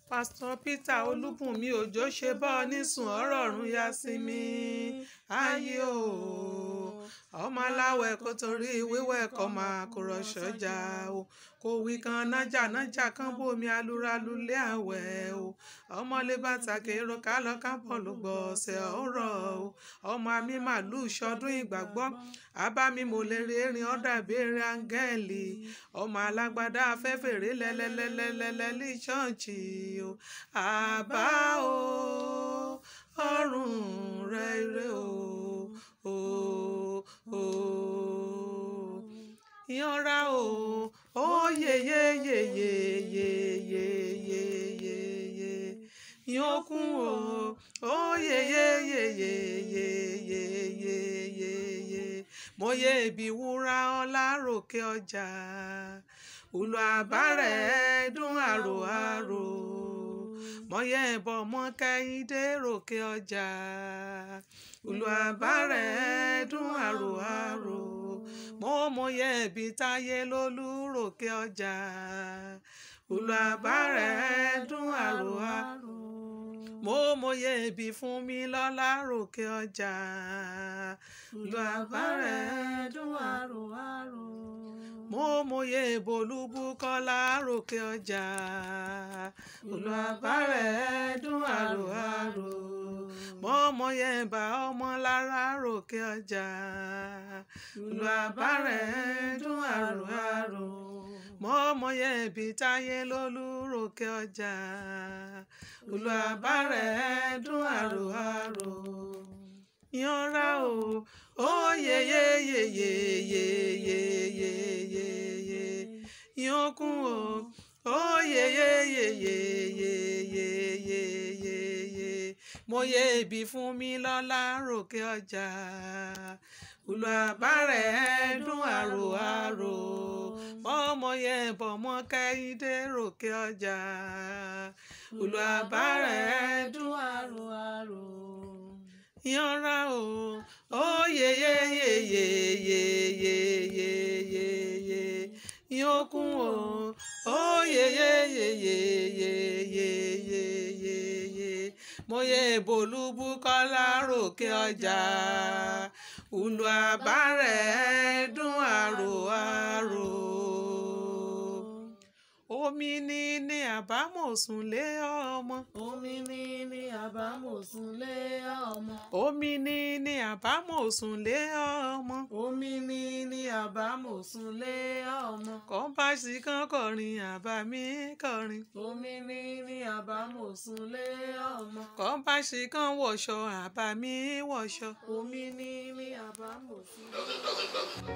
Pastor Peter Olúbùnmi Òjó ṣe bá ọ nísùn ọ̀rọ̀ ọ̀run yá sí mi ayé o ọmọ aláwẹ̀ kó torí wíwẹ̀ kọ́ máa kó rọ̀ṣọ́jà o kò wí kan nájà kan bómi alúralú lé àwẹ̀ o ọmọlé bàtà kérò kálọ kábọ̀ ló gbọ́ ọ̀sẹ̀ ọ̀rọ̀ o ọmọ àmì màlúù ṣọdún ìgbàgbọ́ abámi mo lè rí erin ọ̀dà béèrè áńgẹ́lì ọmọ alágbádá afẹ́fẹ́rẹ́ lẹ́lẹ́lẹ́lẹ́lẹ́lẹ́ ní ṣọ́ọ̀ṣì o àbá o ọ̀run rẹ̀ ire o ìyanra o ó yeyeyeyeyeyeyeye ìyókùn o ó yeyeyeyeyeyeye mo yẹ ibi wúrà ọlá ròkè ọjà ùlù àbárẹ̀ dún àrò àrò mo yẹ ìbọn mọ kẹ́hìndé ròkè ọjà ùlù àbárẹ̀ dún àrò àrò mo yẹ ibi táyé lólú ròkè ọjà ùlù àbárẹ̀ dún àrò àrò mo yẹ ibi fún mi lọ́lá ròkè ọjà ùlù àbárẹ̀ dún àrò àrò mo yẹ ìbòlúbúkọ́lá ròkè ọjà ùlù àbárẹ̀ dún àrò àrò mo yẹ ìbà ọmọ lára ròkè ọjà ùlù àbárẹ̀ dún àrò àrò mo yẹ ibi táyé lólú ròkè ọjà ùlù àbárẹ̀ dún àrò àrò ìyanra o ó yeyeyeyeyeyeyeye ìyókùn o ó yeyeyeyeyeyeye mo yẹ ibi fún mi lọ́lá ròkè ọjà ùlù àbárẹ̀ dún àrò àrò mo yẹ bọ̀mọ́ kẹ́hìndé ròkè ọjà ùlù àbárẹ̀ dún àrò àrò ìyanra o ó yeyeyeyeyeyeye ìyókùn o ó yeyeyeyeyeyeye mo yẹ ìbòlúbúkọ́lá ròkè ọjà ùlù àbárẹ̀ dún àrò àrò omi ní àbámọ̀sùn lé ọmọ. Omi ní àbámọ̀sùn lé ọmọ. Omi ní àbámọ̀sùn lé ọmọ. Omi ní àbámọ̀sùn lé ọmọ. Kọ́ bá sí kán kọrin àbá mi kọrin. Omi ní àbámọ̀sùn lé ọmọ. Kọ́ bá sí kán wọ̀ṣọ àbá mi wọ̀ṣọ. Omi ní àbámọ̀sùn lé ọmọ.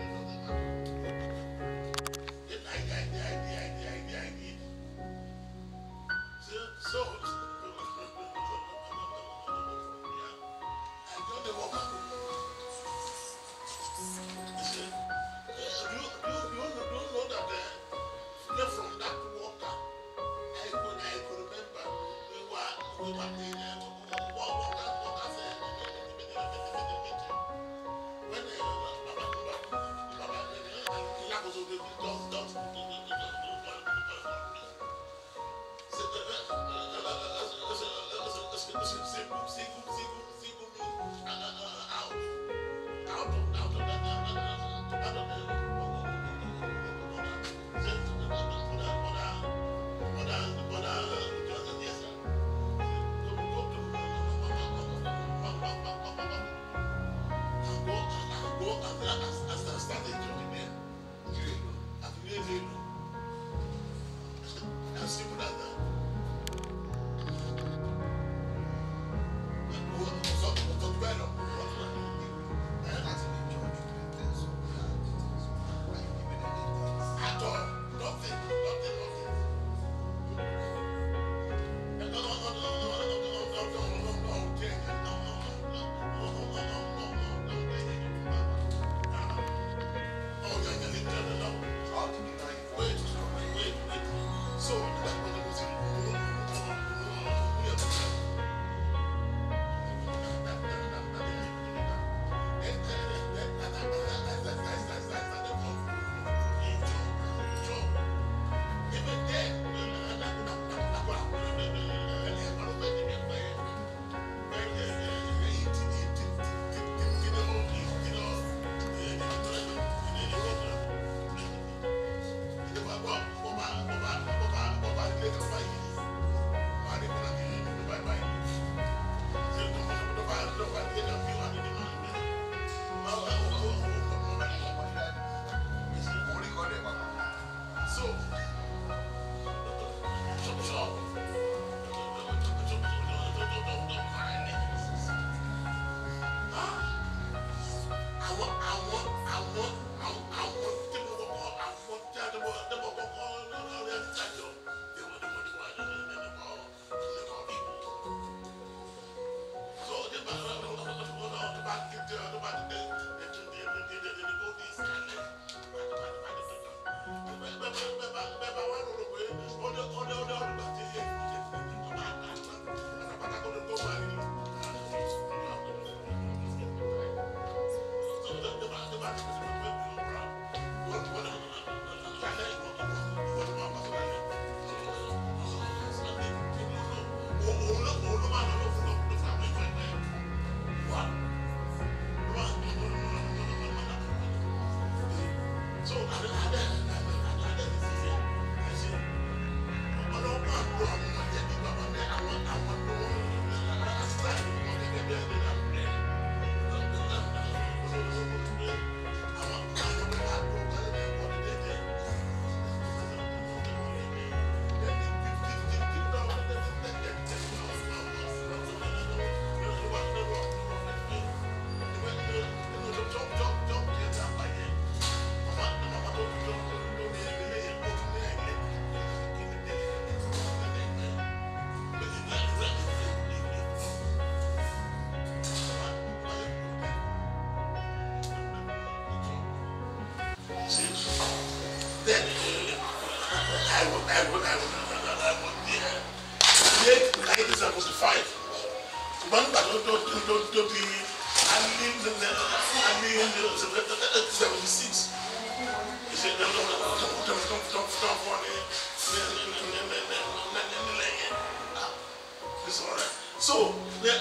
was there. Late 1975. One got to be I lived in 76. He said, no, it's all right. So,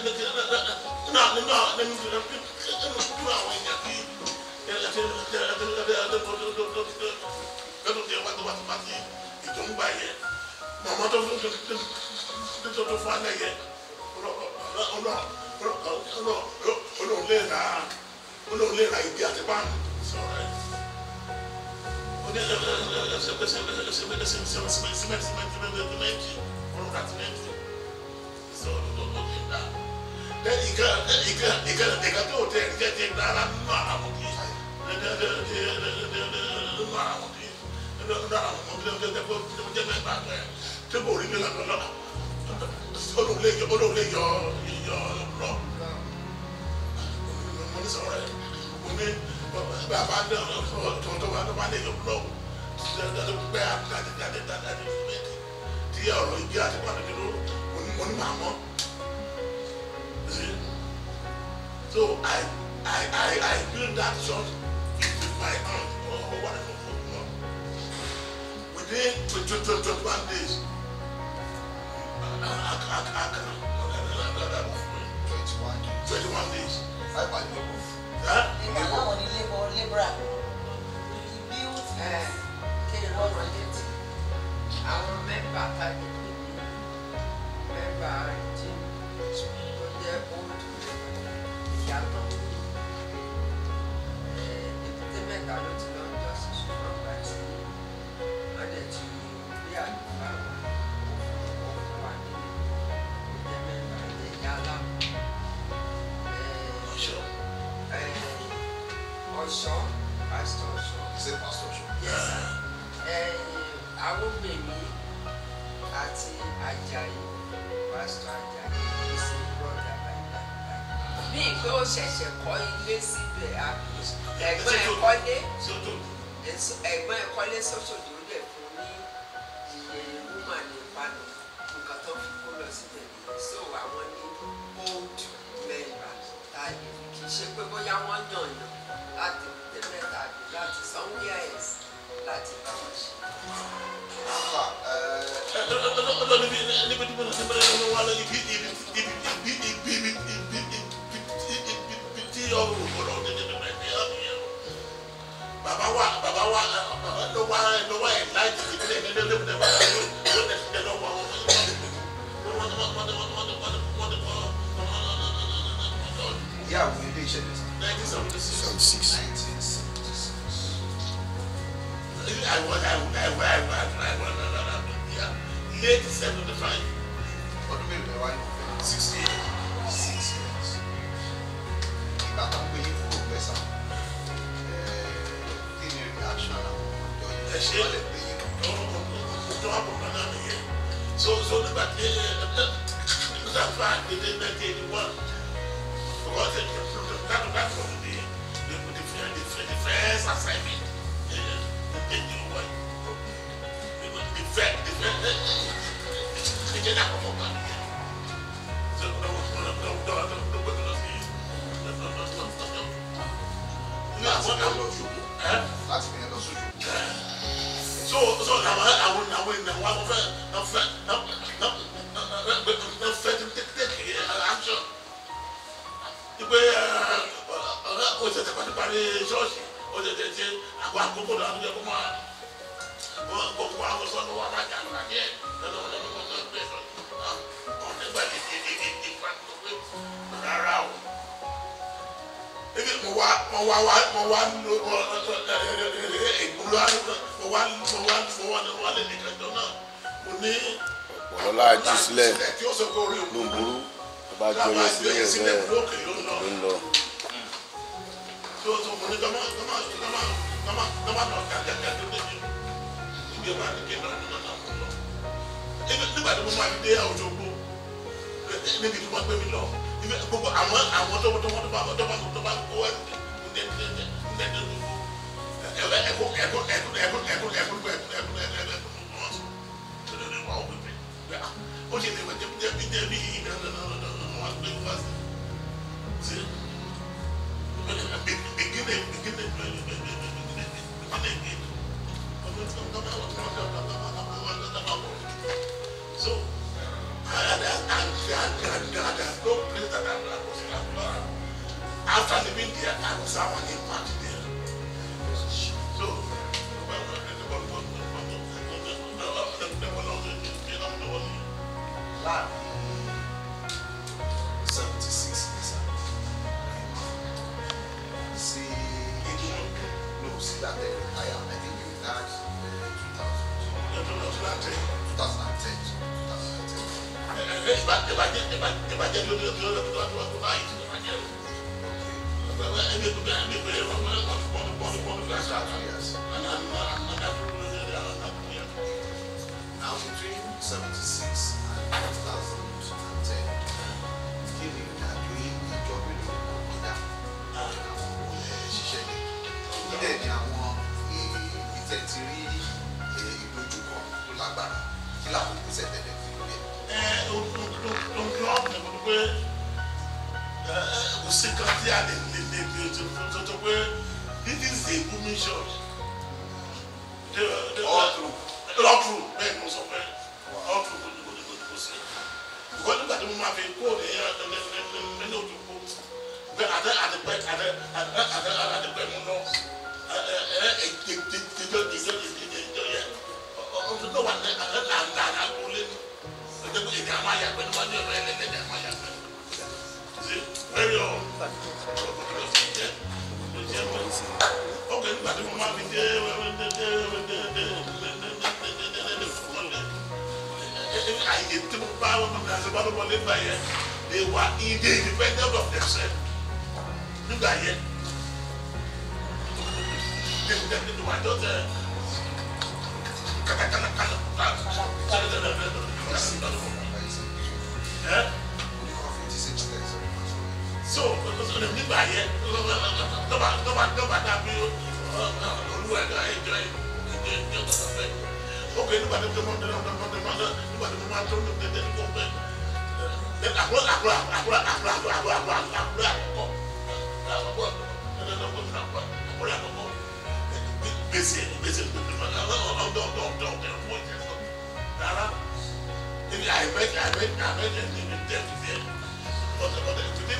so I built that shop with my aunt. Oh, wonderful. Within 21 days, 21 days. Yeah, we did 1976. Late 75. What do you mean by 6 years? 6 years. If I can pay you for Bessa, in reaction, so the back that fact they did 1981 because that was the first assignment. ṣe lè wẹ̀ jẹ́ bí ìdáná wọn gbé wá sí. Beginning. So, after living there, I was someone impact there. So, Land 76 see no see that they retire. I think you retired 2010. Now between 76 and 2010, giving that we job in Okoda, ṣiṣẹ́ ní ilé ní àwọn ìtẹ̀tìrí ìdojúkọ tó lágbára kí làwọn ìgbésẹ̀ tẹ̀lé fún ilé. Kò sí kan tí a lè bí tó pé this is a booming church. All through bẹ́ẹ̀ ni mo sọ pé all through kò sí. Because nígbà tí mo máa fi kó nínú òdòdó bẹ́ẹ̀ àdìpẹ́ mu lọ ìjọ yẹ ọdún tó wà ní àgbò lẹ́nu ọjọ́ pé èdè àwọn àyàgbẹ́ ni wọ́n ní ọ̀rọ̀ ẹlẹ́dẹ̀ẹ́dẹ́ àwọn àyàgbẹ́. Very old. Okay, nígbà tí mo máa fi dé àyè tí mo bá wọn náà ṣe bá ló wọlé gbà yẹn they were independent of themselves nígbà yẹn they were just kàkàkàkàkà. So, nígbà yẹn lọ́ba dàbí olúwa ẹ̀dá ẹ̀jọ́ ìjọba ok nígbà tí mo máa tó ní tẹ́tẹ́ ní kò bẹ́ẹ̀ àkúrò gbèsè rárá ebi àìbẹ́jẹ̀ ní ibi tẹ́ fi bẹ́ẹ̀ ọ̀tẹ̀ within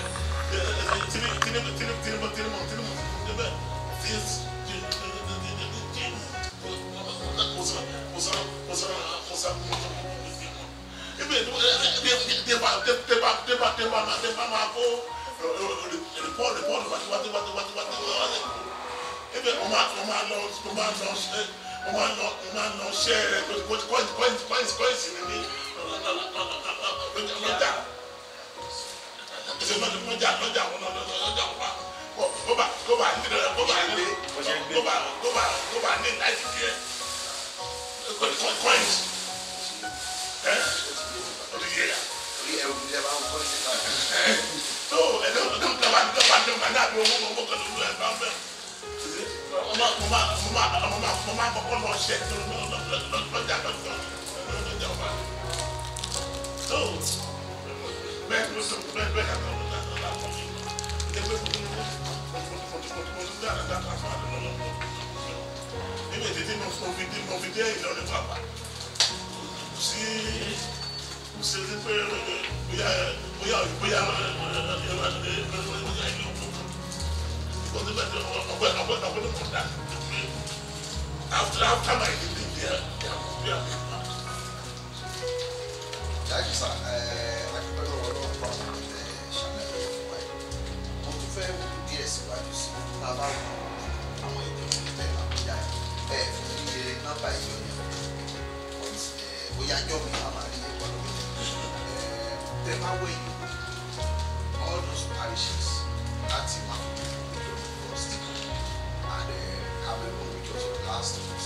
after my living there, Thank you, sir. I can tell you what I'm from the channel. Mo tún fẹ́ wò díẹ̀ síwájú sí i. Bàbá àwọn èdè òkúta ìlànà fi iye nọ́mbà ìjọ yẹn. Bóyá jọ́ mi máa máa rí ẹ̀kọ́ lórí. Tẹ́ máa wẹ̀ yìí, all those parishes láti máa ń bí ìjọ first and Cameroon which was the last post.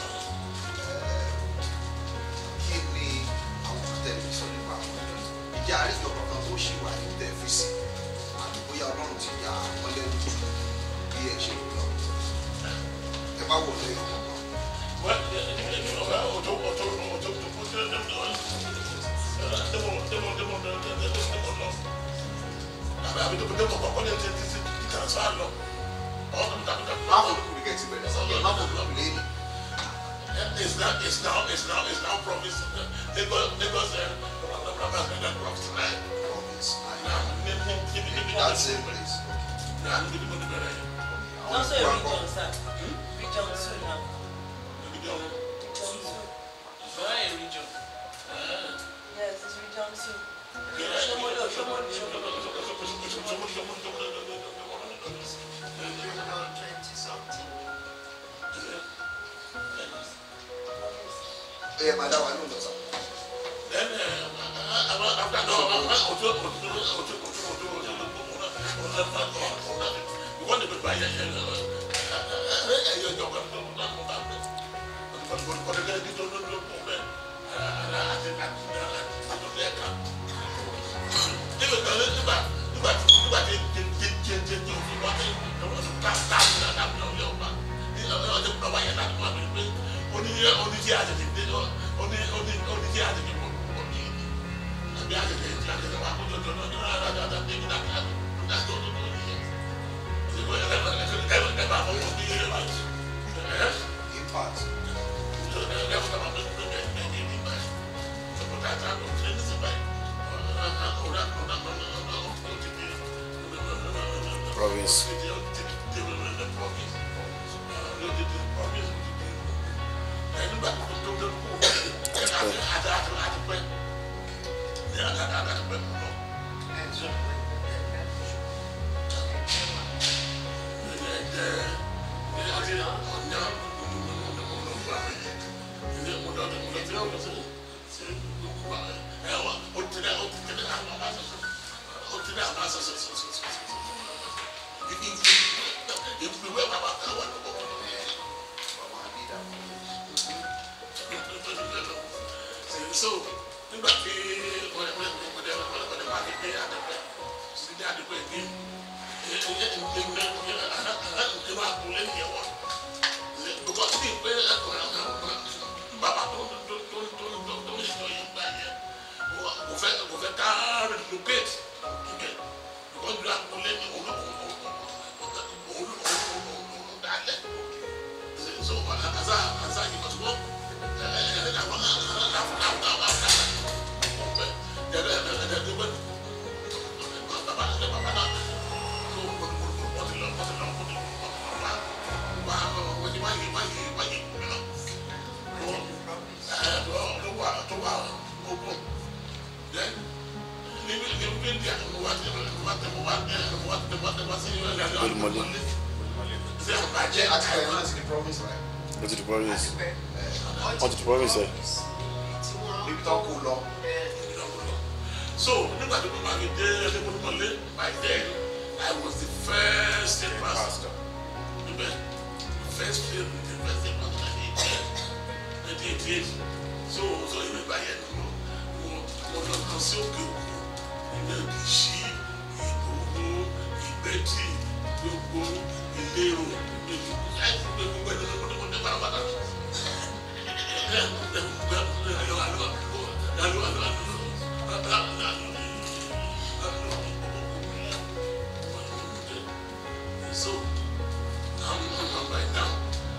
Kí ni àwọn tẹlifíṣàn nípa àwọn ọ̀dọ́ ìjà àríjọ kankan tó ṣì wà ní tẹlifíṣàn àti bóyá ọlọ́run ti ya wọ́n lẹ́nu jù bí ẹ ṣe lọ. Ẹ bá wò lẹ́yìn kankan. àbí tó pété mọ̀ kọ́kọ́ ní ti transfer lọ. Máa fò lókùnrin kẹ́ ti bẹ̀rẹ̀ sí máa fò lókùnrin lẹ́yìn. It's now promise. Lagos promise tonight. That same place. Yeah, I'm going to go to bed. Also a region, sir. Region 2 now. Region 2. Why a region? Yes, it's region 2. Shomodo. Yeah, madam, I know that. Then after we want to buy Province. So, nígbà tí wọ́n máa fi gbé àdàpẹ́ sí ní àdàpẹ́ ní ìlú àbúlé ní ẹ̀wọ̀n. Bùkọ́ sí pé bàbá tó ń ṣètò yìí gbà yẹn kò fẹ́ ká relocate ibẹ̀. Bùkọ́ ìlú àbúlé ní òun dálẹ̀. So, àṣà yìí kò tó wọ́n. Go to the province. On to the province, sir. So, by then, I was the first state pastor. The first state pastor. So even by then, mo sí òkè òkun, ilé ìṣí, ìgbòho, ìgbẹ́tì, gbogbo ìlérò, gbogbo ẹni pátápátá. So, I'm right now.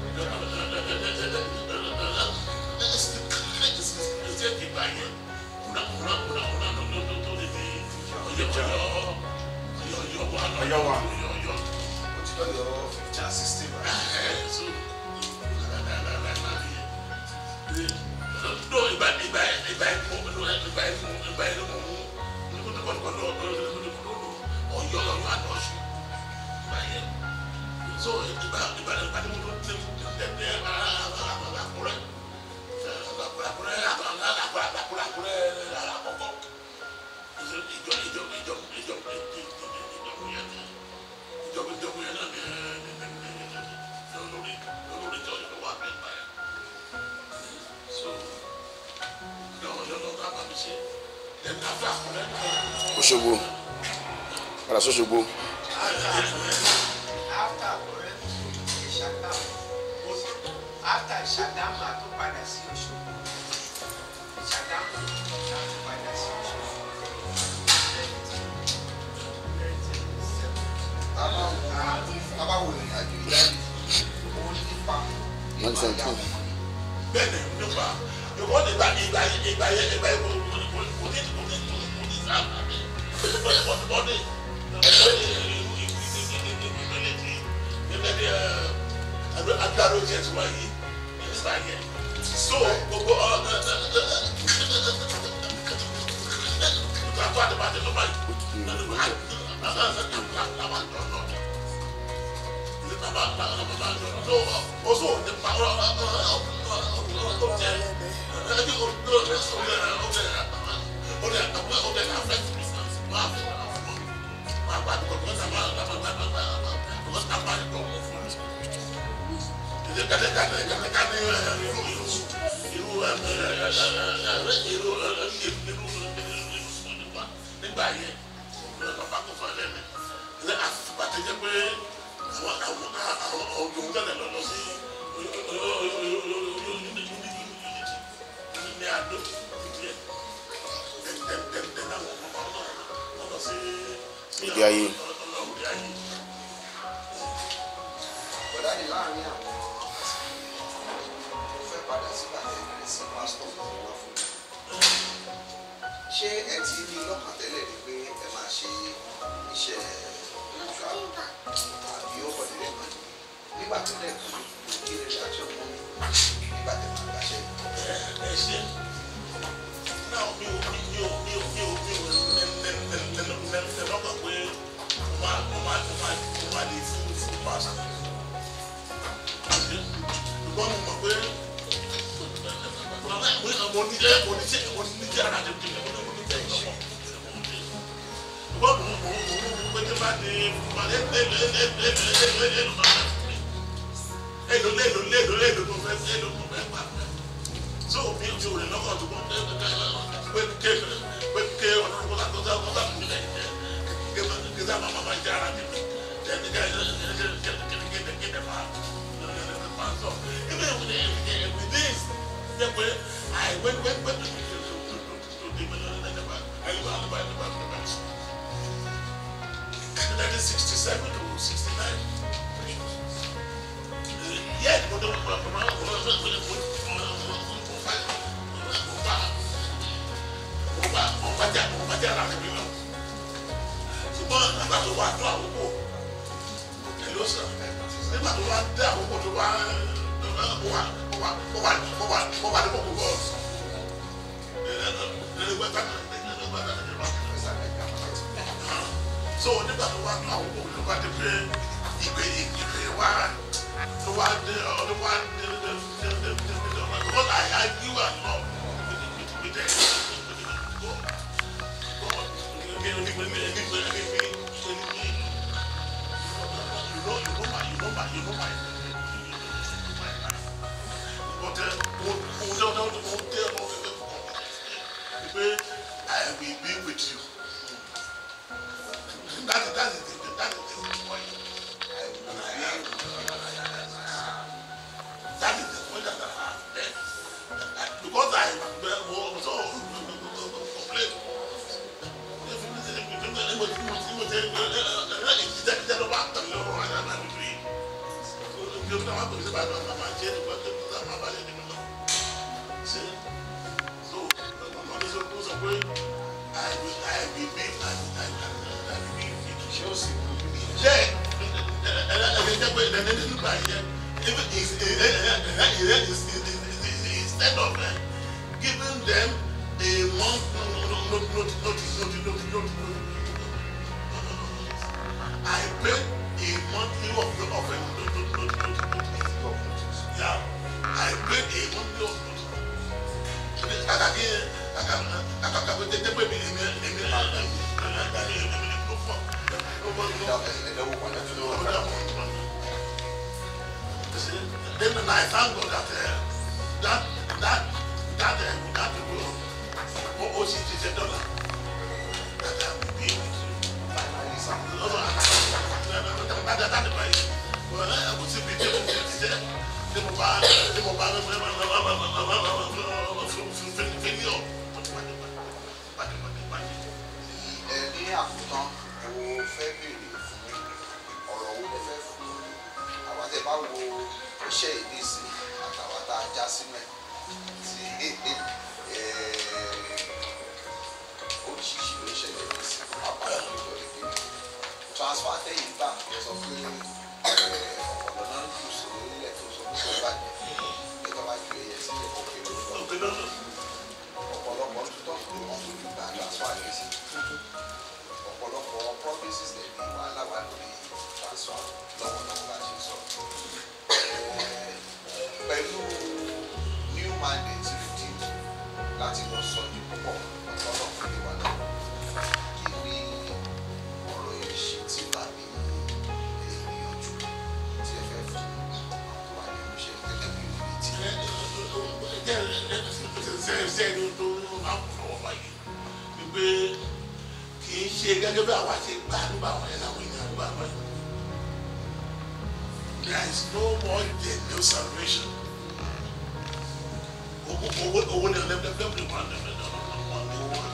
Òṣogbo. Padà s'Òṣogbo. After Ṣàgámù a tún padà sí Òṣogbo. Ṣàgámù a tún padà sí Òṣogbo. bẹ́ẹ̀ni nípa ìwọ́n ìgbà yẹn kò ní sábà bọ́dé agbára jẹ ti wáyé nígbà yẹn so gbogbo àtọ́ àdìbàdì ló báyìí also the power ìdí ayé. Bọ́dá ni láàrin àwọn fẹ́ padà sí bàtẹ́ sí pásítọ̀ tó wá fún mi. Ṣé ẹ ti ní lọ́kàn tẹ́lẹ̀ ni pé ẹ máa ṣe iṣẹ́ ìjọ àbí ó kọ̀dé lẹ́nu nígbà tó lẹ́kọ̀ọ́ kí lè ṣe àti ọmọ mi nígbà tẹ́ máa gbàṣẹ́. Ẹ ṣe náà mi ò lọ́kàn pé mo máa lè fún pásítọ̀. Ṣùgbọ́n mo mọ̀ pé mo ní jẹ́ ara tẹ̀ tẹ̀ mo ní jẹ́ ìṣọ́. Ṣùgbọ́n mo pé tí bá di èlò tó fẹ́ pa. So mi ò lè lọ́kàn tó kọ́ pé ọ̀nà kọ́ta mi lẹ̀ kí sábà máa jẹ́ ara tẹ̀ so even with this that way I went to the in 1967 to 69 yeah but nígbà tó wá dé àkókò tó wá so nígbà tó wá tó àkókò tó wá dé pé ìgbé wá tó wá dé ọdún wá dé because I argue a lot with them. You know my but I will be with you. That is the point. That is the point that I have there. Because I was so complain. Instead of giving them a month notice, I paid a monthly offering. Yeah, I paid a monthly offering. Then I thank God that $$60 that I will be with you. Ní àkótán mo fẹ́ béèrè fún ọ̀rọ̀ wo lẹ fẹ́ fún àwọn tẹ́ bá wo iṣẹ́ ìdísí àti já sínú ẹ̀ tí oríṣiríṣi ló ń ṣẹlẹ̀ ní sí apáyà lórí ìgbẹ́ transfer àtẹ̀yìn gbà ẹ sọ pé ọ̀pọ̀lọ́ náà ń jù sí ilẹ̀ tó sọ pé ó bàjẹ́ pé tó bá ju ẹyẹ sílẹ̀ kó kéré lọ́wọ́ ọ̀pọ̀lọpọ̀ ń tutọ́ pé wọ́n tún lù gbà transfer yẹn sí ọ̀pọ̀lọpọ̀ provinces lè ní wàhálà wà lórí transfer lọ́wọ́lọ́wọ́ bá ṣe sọ pẹ̀lú new mandate redeem láti lọ sọ ní púpọ̀ ọ̀pọ̀lọpọ̀ fún ìwà náà kí ni ọ̀rọ̀ yìí ṣe tí bá ní ìgbìyànjú tí ẹ fẹ́ fún àwọn tó wà ní ìmúṣẹ gẹ́gẹ́ bí ìwé tí. sẹ́ni tó máa ń fọwọ́ báyìí wípé kì í ṣe gẹ́gẹ́ bí àwa ṣe gbà nígbà wọn yẹn láwọn èèyàn gbà wọ́n. There is no more genuine salvation. Owó ni ọ̀dẹ́gbẹ̀rún wọn ní wọn.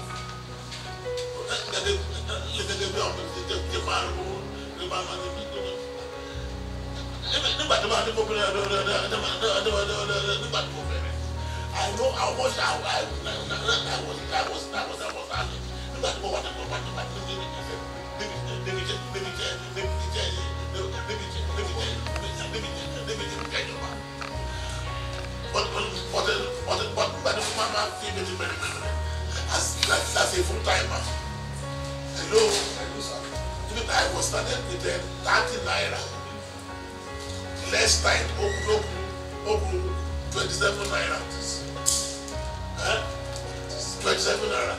Gẹ́gẹ́ bí ọmọ ti máa ń wọ nígbà máa ní nígbà tí wọ́n á ní kókó nígbà tí wọ́n bẹ̀rẹ̀. I know how much I was nígbà tí wọ́n wà as a full timer. Hello, sir. I was started with 30 naira. Less time, open 27 naira. 27 naira.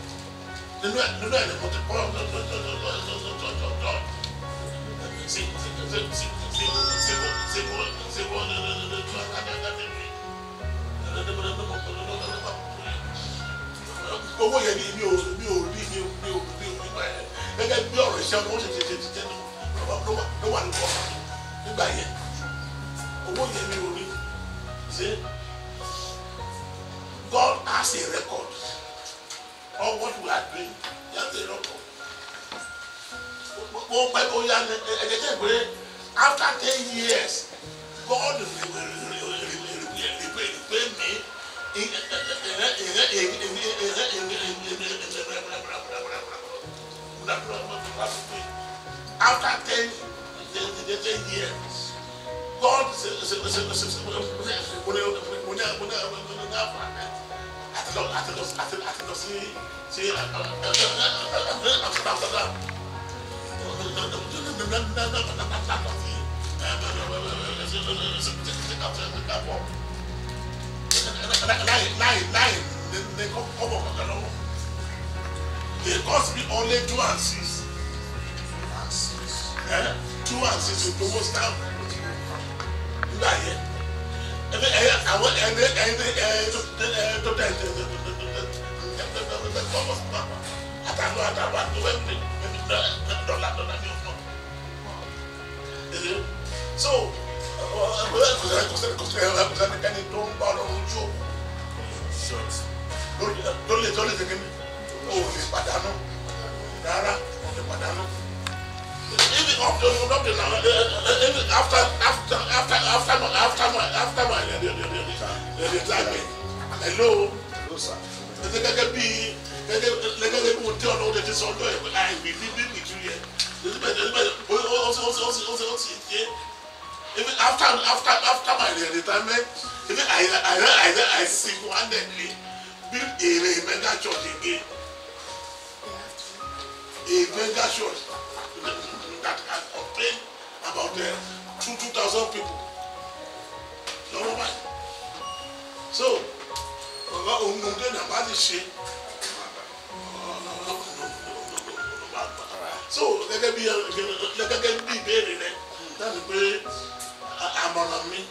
Owó yẹn ni mi ò rí gẹ́gẹ́ bí ọ̀rọ̀ iṣẹ́ ọmọ ṣe ló wà lóko nígbà yẹn owó yẹn mi ò rí ṣe God has a record of what we are doing. He has a record. Wọ́n pẹ́ kó yá ẹ̀jẹ̀ jẹ́ pé after 10 years God repay me. After 10 years, God it cost me only 2 and 6. 2 and 6 with the most time. So, hello, sir. Even after my retirement, even I single-handedly built a mega church again. A mega church that can contain about 2,000 people. So, so gẹ́gẹ́ bí ìbéèrè rẹ̀ láti pé àmọ̀ràn mi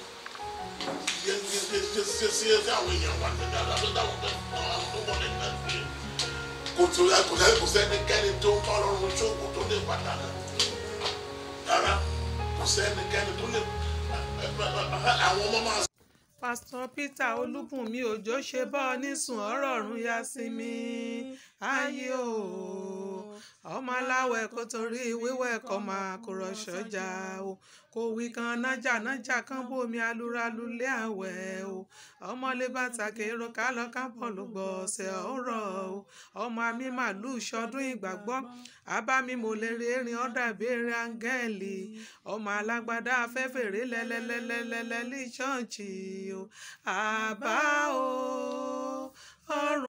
sí àwọn èèyàn wà ní dáadáa tó wọlé náà pé kò sẹ́nikẹ́ni tó ń bá ọlọ́run ṣòwò tó lè pàdánù rárá kò sẹ́nikẹ́ni tó lè àwọn ọmọ máa. Pastor Peter Olúbùnmi Òjó ṣe bá ọ nísùn ọ̀rọ̀ ọ̀run yá sí mi ayé o ọmọ aláwẹ̀ kó torí wíwẹ̀ kọ́ máa kó rọ̀ṣọ́jà o kò wí kan nájà kan bómi alúralu lé àwẹ̀ o ọmọlé bàtà kérò kálọ kábọ̀ ló gbọ́ ọ̀sẹ̀ ọ̀rọ̀ o ọmọ àmì màlúù ṣọdún ìgbàgbọ́ àbámi mo lè rí erin ọ̀dà béèrè áńgẹ́lì ọmọ alágbádá afẹ́fẹ́rẹ́ lẹ́lẹ́lẹ́lẹ́lẹ́lẹ́ ní ṣọ́ọ̀ṣì o àbá o ọ̀run.